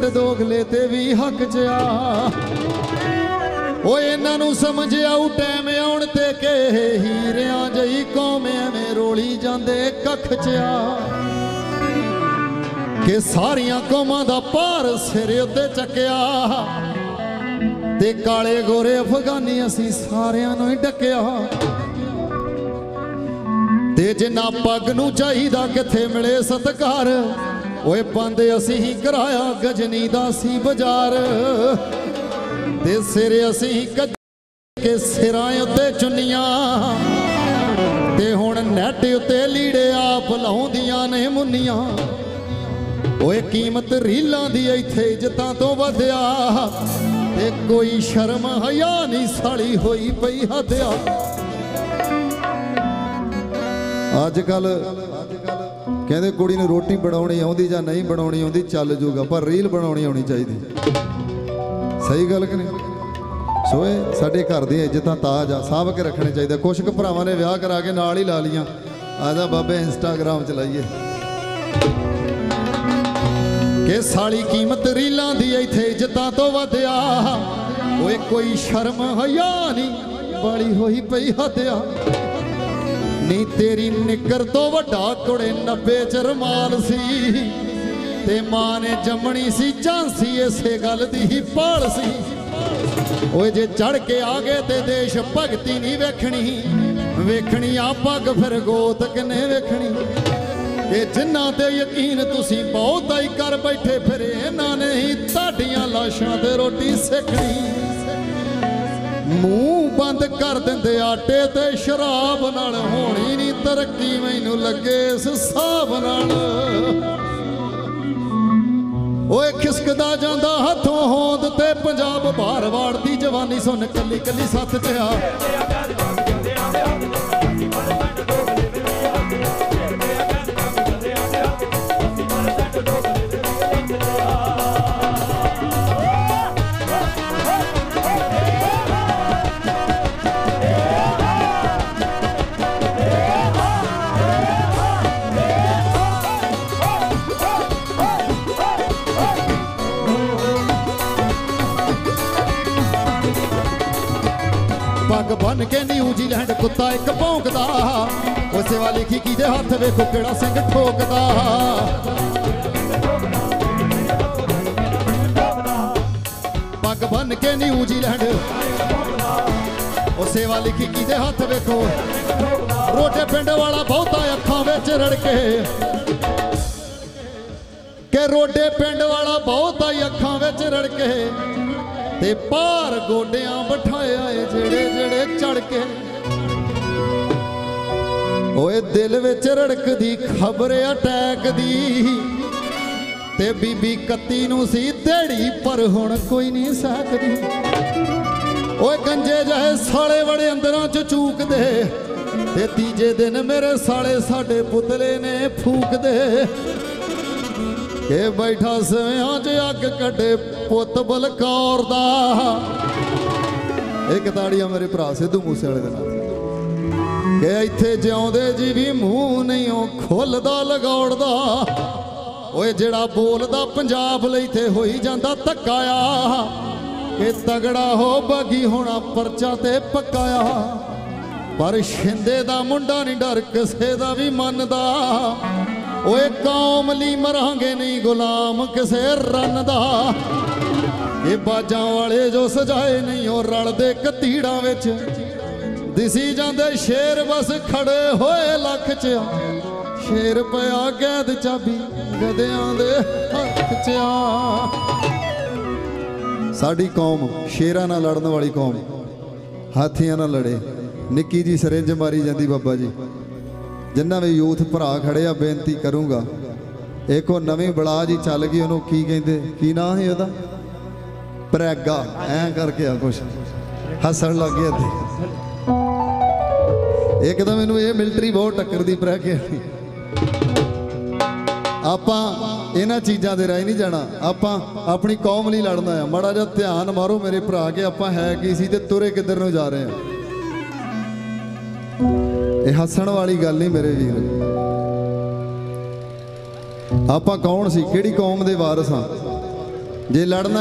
percent दोगले ते भी हक च ओ इन्हां नूं समझ आऊ टैम आउण ते के हीरियां जही कौम एवें रोली जांदे कख च कि सारियां कौमां दा भार सिर उत्ते चक्या ते काले गोरे अफगानी असीं सारियां नूं ही डकिया ते जिन्ना पग नूं चाहीदा किथे मिले सत्कार ओए पांदे असीं ही कराया गजनी दा सी बाजार ते सिर असीं ही कज के सिरां उत्ते चुन्नियां ते हुण नैट उत्ते लीड़े आप लाउंदियां ने मुन्नियां ओए कीमत रीलां दी इत्थे इज्जतां तो वधिया ते कोई शर्म हया नहीं साली होई पई हद्या अजकल कहते कुड़ी नूं रोटी बनाउणी आउंदी जां नहीं बनाउणी आउंदी चल जूगा पर रील बनाउणी आउणी चाहिदी सही गल कि नहीं सो साडे घर दी इज्जतां ताज आ साਂਭ के रखने चाहिए कुछ क भरावां ने विआह करा के नाल ही ला लियां आजा बाबे इंस्टाग्राम चलाइए कि साली कीमत रीलां दी इत्थे इज्जतां तो वधिया ओए कोई शर्म हया नहीं बाली होई पई हद्या नी तेरी निकर तो वड्डा कुड़े 90 च रमाल सी ते मां ने जमनी सी झांसी इसे गल दी ही पाल सी ओए जे चढ़ के आ गए ते देश भगती नहीं वेखनी वेखनी आ पग फिर गोत किने वेखनी कि जिन्ना ते यकीन तुसी बहुत ही कर बैठे फिर इन्हां ने ही तुहाडियां लाशां ते रोटी सेकनी मूँह बंद कर देंदे आटे ते शराब नाल होनी नहीं तरक्की मैनू लगे इस हिसाब नाल ओए खिसकदा जांदा हथों होंद ते पंजाब बाहर वाड़दी जवानी सुन कली कली सत्त च आ पग बन के न्यूजीलैंड कुत्ता एक भौंकदा उसे वाली खिकी दे हथ वेखो केड़ा सिंह ठोकदा पग बन के न्यूजीलैंड उसे वाली खिकी दे हथ वेखो रोटे पिंड वाला बहुता अखां विच रड़के के रोटे पिंड वाला बहुता अखां विच रड़के ते पार गोडियां बिठाया जेड़े जेड़े चढ़ के ओए दिल विच रड़कदी खबर अटैक दी ते बीबी कत्ती नूं सी देड़ी पर हुण कोई नहीं सकदी ओए गंजे जाए साले बड़े अंदरां च चूक दे ते तीजे दिन मेरे साले साडे पुतले ने फूक दे के बैठा सवियां च अग कटे पुत बलकौर दा एक ताड़ियां मेरे भरा सिद्धू मूसे वाले दे नाल के इत्थे जिउंदे जी भी मूँह नहीं ओ खुलदा लगौड़दा ओए जेड़ा बोलदा पंजाब लई ते होई जांदा धक्काया के तगड़ा हो बगी होना परचा ते पकाया पर शिंदे दा मुंडा नहीं डर किसे दा भी मनदा ओए कौम ली मरांगे नहीं गुलाम किसे रन दा ये बाजां वाले जो सजाए नहीं और रलदे कतीड़ा विच दिसी जांदे शेर बस खड़े होए लख च शेर पिया कैद चाबी गधियां दे हथ च साडी कौम शेरां नाल लड़न वाली कौम हाथियां नाल लड़े निक्की जी सरिंज मारी जांदी बाबा जी जिन्ना भी यूथ भरा खड़े आ बेनती करूँगा एक वो नवी बला जी चल गई उन्होंने की कहते की ना है ਉਹਦਾ प्रैगा ऐ करके आ कुछ हसन लग गया थे एक तो मैनू ये मिलटरी बहुत टक्कर दी प्रैगे आपां इन्हां चीज़ां दे राह नहीं जाना आपां अपनी कौम लई लड़ना है माड़ा जिहा ध्यान मारो मेरे भरा के आपां है की सी ते तुरे किधर नूं जा रहे हैं ये हसन वाली गल नहीं मेरे वीर आपां कौन सी किहड़ी कौम दे वारिस हां ਜੇ ਲੜਨਾ